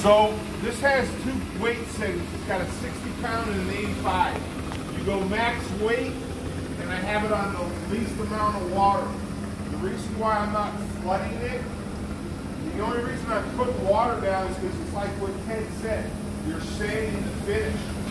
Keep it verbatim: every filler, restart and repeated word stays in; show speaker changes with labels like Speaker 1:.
Speaker 1: So this has two weight settings. It's got a sixty pound and an eighty-five. You go max weight, and I have it on the least amount of water. The reason why I'm not flooding it, the only reason I put water down is because it's like what Ted said. You're sanding the finish.